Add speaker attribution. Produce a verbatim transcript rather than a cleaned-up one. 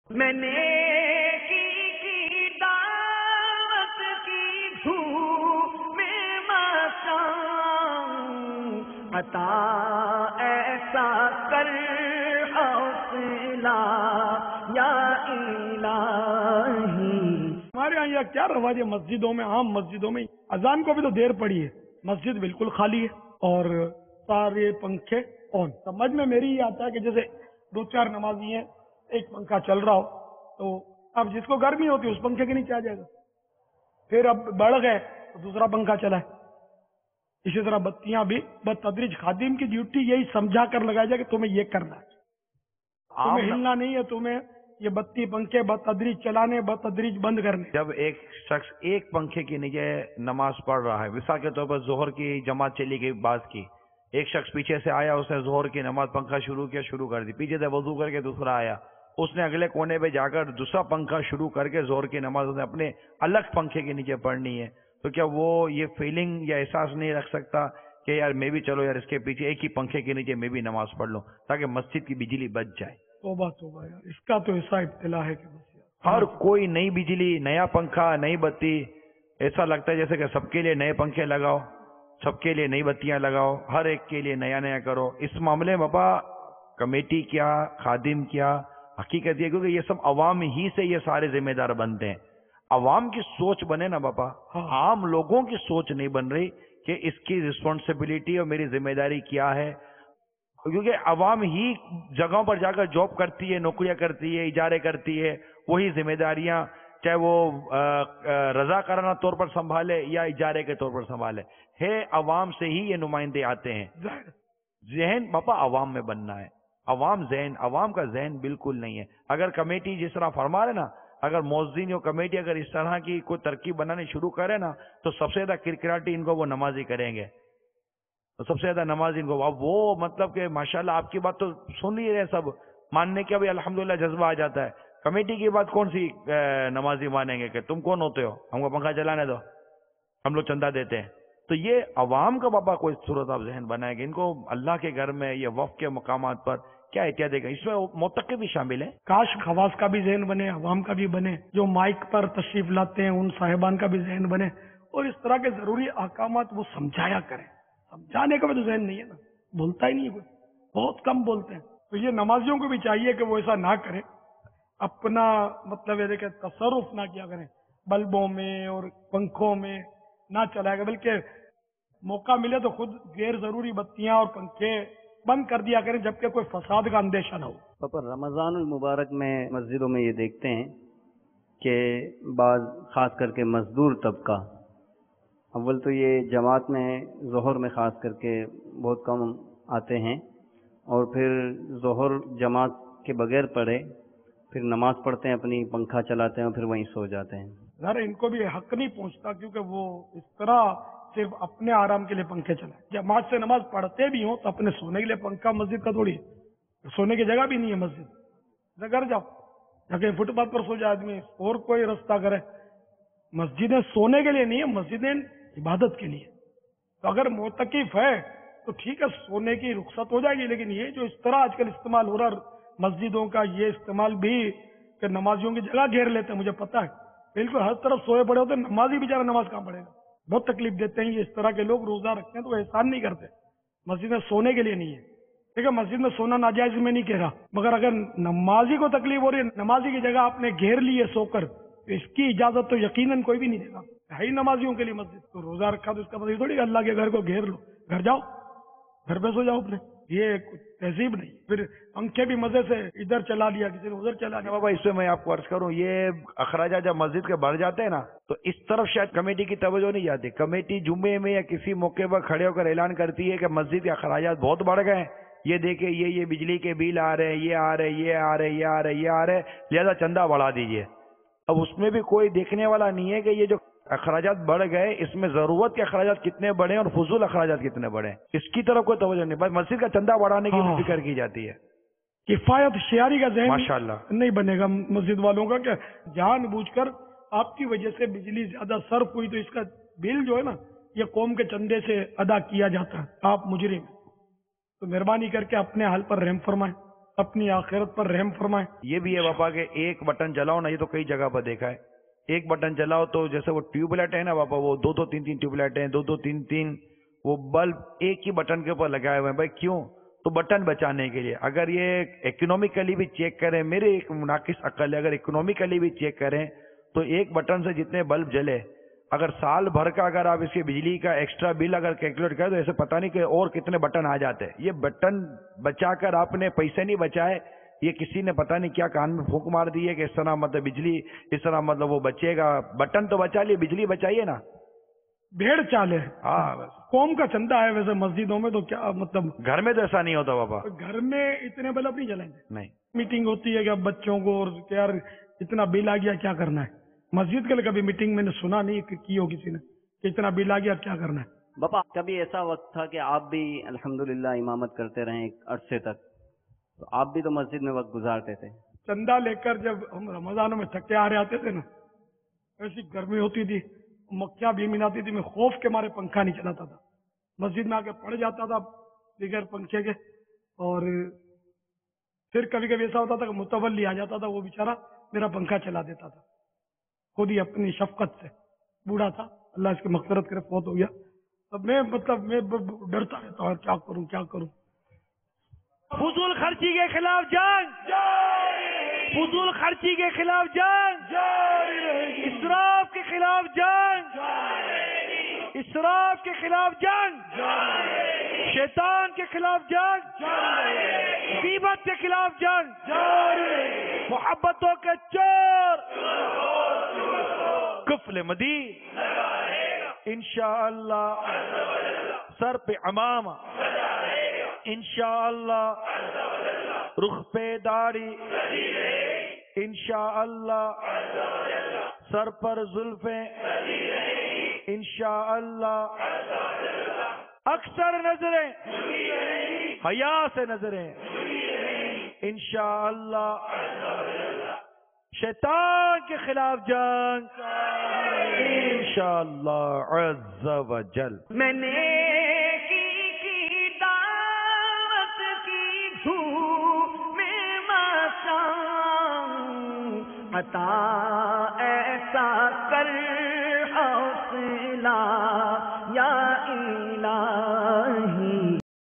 Speaker 1: میں نے کی کی دعوت کی دھوم میں مچاؤں، عطا ایسا کر حوصلہ یا الہی۔
Speaker 2: ہمارے یہاں کیا رواج ہے مسجدوں میں، عام مسجدوں میں اذان کو بھی تو دیر پڑی ہے، مسجد بالکل خالی ہے اور سارے پنکھے آن۔ سمجھ میں میری یہ آتا ہے کہ جیسے دو چار نمازی ہیں، ایک پنکھا چل رہا ہو تو اب جس کو گرمی ہوتی ہے اس پنکھے کے نیچے آ جائے گا، پھر اب بڑھ گئے تو دوسرا پنکھا چلا ہے۔ اسی طرح بتیاں بھی بتدریج، خادم کی ڈیوٹی یہی سمجھا کر لگایا جائے کہ تمہیں یہ کرنا ہے، تمہیں ہلنا نہیں ہے، تمہیں یہ بتی پنکھے بتدریج چلانے، بتدریج بند کرنے۔
Speaker 3: جب ایک شخص ایک پنکھے کے نیچے نماز پڑھ رہا ہے، مثال کے طور پر ظہر کی جماعت چلی گئی بعض کی، ایک شخص پیچھے سے آیا، اس نے ظہر کی نماز پنکھا شروع کیا شروع کر دی، پیچھے سے وضو کر کے دوسرا آیا، اس نے اگلے کونے پہ جا کر دوسرا پنکھا شروع کر کے ظہر کی نماز اس نے اپنے الگ پنکھے کے نیچے پڑھنی ہے، تو کیا وہ یہ فیلنگ یا احساس نہیں رکھ سکتا کہ یار میں بھی چلو یار اس کے پیچھے ایک ہی پنکھے کے نیچے میں بھی نماز پڑھ لوں تاکہ مسجد کی بجلی بچ جائے؟
Speaker 2: توبہ توبہ یار، اس کا تو ایسا ابتلا ہے کہ بس یار،
Speaker 3: ہر کوئی نئی بجلی، نیا پنکھا، نئی بتی، ایسا لگتا ہے جیسے کہ سب کے لیے نئے پنکھے لگاؤ، سب کے لیے نئی بتیاں لگاؤ، ہر ایک کے لیے نیا نیا کرو۔ اس معاملے میں بابا کمیٹی کیا، خادم کیا، حقیقت یہ کیونکہ یہ سب عوام ہی سے یہ سارے ذمہ دار بنتے ہیں۔ عوام کی سوچ بنے نا بابا، عام لوگوں کی سوچ نہیں بن رہی کہ اس کی رسپانسبلٹی اور میری ذمہ داری کیا ہے، کیونکہ عوام ہی جگہوں پر جا کر جاب کرتی ہے، نوکریاں کرتی ہے، اجارے کرتی ہے، وہی ذمہ داریاں چاہے وہ رضاکارانہ طور پر سنبھالے یا اجارے کے طور پر سنبھالے، ہے عوام سے ہی یہ نمائندے آتے ہیں۔ ذہن باپا عوام میں بننا ہے، عوام ذہن، عوام کا ذہن بالکل نہیں ہے۔ اگر کمیٹی جس طرح فرما رہے نا، اگر مؤذن یا کمیٹی اگر اس طرح کی کوئی ترکیب بنانی شروع کرے نا تو سب سے زیادہ کرکراٹی ان کو وہ نمازی کریں گے، تو سب سے زیادہ نماز ان کو، اب وہ مطلب کہ ماشاءاللہ آپ کی بات تو سن ہی رہے سب، ماننے کا بھی الحمدللہ جذبہ آ جاتا ہے، کمیٹی کی بات کون سی نمازی مانیں گے کہ تم کون ہوتے ہو ہم کو پنکھا چلانے دو، ہم لوگ چندہ دیتے ہیں۔ تو یہ عوام کا بابا کوئی صورت آپ ذہن بنائے گا، ان کو اللہ کے گھر میں یا وقف کے مقامات پر کیا احتیاط دے گا، اس میں معتقد بھی شامل ہے۔
Speaker 2: کاش خواص کا بھی ذہن بنے، عوام کا بھی بنے، جو مائک پر تشریف لاتے ہیں ان صاحبان کا بھی ذہن بنے، اور اس طرح کے ضروری احکامات وہ سمجھایا کریں۔ سمجھانے کا بھی تو ذہن نہیں ہے نا، بولتا ہی نہیں ہے کوئی، بہت کم بولتے ہیں۔ تو یہ نمازیوں کو بھی چاہیے کہ وہ ایسا نہ کریں، اپنا مطلب یہ کہ تصرف نہ کیا کریں، بلبوں میں اور پنکھوں میں نہ چلائے گا، بلکہ موقع ملے تو خود غیر ضروری بتیاں اور پنکھے بند کر دیا کریں جبکہ کوئی فساد کا اندیشہ نہ ہو۔
Speaker 4: پاپا رمضان المبارک میں مسجدوں میں یہ دیکھتے ہیں کہ بعض خاص کر کے مزدور طبقہ، اول تو یہ جماعت میں ظہر میں خاص کر کے بہت کم آتے ہیں، اور پھر ظہر جماعت کے بغیر پڑھے پھر نماز پڑھتے ہیں، اپنی پنکھا چلاتے ہیں اور پھر وہیں سو جاتے ہیں۔
Speaker 2: ذرا ان کو بھی حق نہیں پہنچتا، کیونکہ وہ اس طرح صرف اپنے آرام کے لیے پنکھے چلائیں۔ جماعت سے نماز پڑھتے بھی ہوں تو اپنے سونے کے لیے پنکھا مسجد کا تھوڑی ہے، سونے کی جگہ بھی نہیں ہے مسجد، گھر جاؤ جا کے فٹ پاتھ پر سو جائے آدمی، اور کوئی رستہ کرے۔ مسجدیں سونے کے لیے نہیں ہے، مسجدیں عبادت کے لیے۔ تو اگر معتکف ہے تو ٹھیک ہے، سونے کی رخصت ہو جائے گی، لیکن یہ جو اس طرح آج کل استعمال ہو رہا مسجدوں کا، یہ استعمال بھی کہ نمازیوں کی جگہ گھیر لیتے ہیں، مجھے پتا ہے بالکل ہر طرف سوئے پڑے ہوتے ہیں، نمازی بیچارہ نماز کہاں پڑھے گا، بہت تکلیف دیتے ہیں یہ اس طرح کے لوگ، روزہ رکھتے ہیں تو وہ احسان نہیں کرتے۔ مسجد میں سونے کے لیے نہیں ہے، ٹھیک ہے، مسجد میں سونا ناجائز میں نہیں کہہ رہا، مگر اگر نمازی کو تکلیف ہو رہی ہے، نمازی کی جگہ آپ نے گھیر لی ہے سو کر، تو اس کی اجازت تو یقیناً کوئی بھی نہیں دے گا، ہے ہی نمازیوں کے لیے مسجد، تو روزہ رکھا تو اس کا مطلب تھوڑی کہ اللہ کے گھر کو گھیر لو، گھر جاؤ، گھر پہ سو جاؤ اپنے، یہ تہذیب نہیں۔ پھر پنکھے بھی مزے سے ادھر چلا لیا، کسی نے ادھر چلا لیا۔
Speaker 3: بابا اس میں میں آپ کو عرض کروں، یہ اخراجات جب مسجد کے بڑھ جاتے ہیں نا تو اس طرف شاید کمیٹی کی توجہ نہیں جاتی۔ کمیٹی جمعے میں یا کسی موقع پر کھڑے ہو کر اعلان کرتی ہے کہ مسجد کے اخراجات بہت بڑھ گئے ہیں، یہ دیکھیں یہ یہ بجلی کے بل آ رہے ہیں، یہ آ رہے یہ آ رہے یہ آ رہے یہ آ رہے لہذا چندہ بڑھا دیجئے۔ اب اس میں بھی کوئی دیکھنے والا نہیں ہے کہ یہ جو اخراجات بڑھ گئے اس میں ضرورت کے اخراجات کتنے بڑھے اور فضول اخراجات کتنے بڑھے، اس کی طرف کوئی توجہ نہیں، بس مسجد کا چندہ بڑھانے کی بھی فکر کی جاتی ہے۔
Speaker 2: کفایت شیاری کا ذہن
Speaker 3: ماشاءاللہ
Speaker 2: نہیں بنے گا مسجد والوں کا کہ جان بوجھ کر آپ کی وجہ سے بجلی زیادہ صرف ہوئی تو اس کا بل جو ہے نا یہ قوم کے چندے سے ادا کیا جاتا ہے، آپ مجرم، تو مہربانی کر کے اپنے حال پر رحم فرمائیں اپنی آخرت پر رحم فرمائے.
Speaker 3: یہ بھی ہے باپا کہ ایک بٹن جلاؤ نا، یہ تو کئی جگہ پر دیکھا ہے، ایک بٹن جلاؤ تو جیسے وہ ٹیوب لائٹ ہے نا باپا، وہ دو دو تین تین ٹیوب لائٹ ہیں، دو دو تین تین وہ بلب ایک ہی بٹن کے اوپر لگائے ہوئے ہیں. بھائی کیوں؟ تو بٹن بچانے کے لیے. اگر یہ اکنومیکلی بھی چیک کریں، میرے ایک مناقص عقل ہے، اگر اکنومیکلی بھی چیک کریں تو ایک بٹن سے جتنے بلب جلے، اگر سال بھر کا اگر آپ اس کی بجلی کا ایکسٹرا بل اگر کیلکولیٹ کریں تو ایسے پتہ نہیں کہ اور کتنے بٹن آ جاتے. یہ بٹن بچا کر آپ نے پیسے نہیں بچائے، یہ کسی نے پتہ نہیں کیا کان میں پھونک مار دی ہے کہ اس طرح مطلب بجلی اس طرح مطلب وہ بچے گا. بٹن تو بچا لیے، بجلی بچائیے نا.
Speaker 2: بھیڑ چالے
Speaker 3: ہاں بس.
Speaker 2: قوم کا چندہ ہے. ویسے مسجدوں میں تو کیا مطلب
Speaker 3: گھر میں تو ایسا نہیں ہوتا بابا.
Speaker 2: گھر میں اتنے بلب نہیں جلائیں گے.
Speaker 3: نہیں.
Speaker 2: میٹنگ ہوتی ہے کہ اب بچوں کو اور کہ یار اتنا بل آ گیا کیا کرنا ہے. مسجد کے لیے کبھی میٹنگ میں نے سنا نہیں کہ کی ہو کسی نے کہ اتنا بل آ گیا کیا کرنا ہے.
Speaker 4: باپا کبھی ایسا وقت تھا کہ آپ بھی الحمدللہ امامت کرتے رہے ایک عرصے تک، تو آپ بھی تو مسجد میں وقت گزارتے تھے.
Speaker 2: چندہ لے کر جب ہم رمضانوں میں تھکے آ رہے آتے تھے نا، ایسی گرمی ہوتی تھی، مکھیاں بھی آتی تھی، میں خوف کے مارے پنکھا نہیں چلاتا تھا، مسجد میں آ کے پڑ جاتا تھا بغیر پنکھے کے. اور پھر کبھی کبھی ایسا ہوتا تھا کہ متولی آ جاتا تھا، وہ بیچارہ میرا پنکھا چلا دیتا تھا خود ہی اپنی شفقت سے. بوڑھا تھا، اللہ اس کی مغفرت کرے، فوت ہو گیا. اب میں مطلب میں ڈرتا رہتا ہوں کیا کروں کیا کروں.
Speaker 3: فضول خرچی کے خلاف جنگ، فضول خرچی کے خلاف جنگ، اسراف کے خلاف جنگ، اسراف کے خلاف جنگ، شیطان کے خلاف جنگ، غیبت کے خلاف جنگ، محبتوں کے چور کفل مدی انشاءاللہ سر پہ امامہ، انشاءاللہ رخ پہ داڑھی، انشاءاللہ سر پر زلفیں، انشاءاللہ اکثر نظریں حیا سے نظریں، انشاءاللہ شیطان کے خلاف جنگ انشاءاللہ عز و جل.
Speaker 1: میں نے کی کی دعوت کی دھوم میں ماشاء عطا ایسا کر حوصلہ یا الہی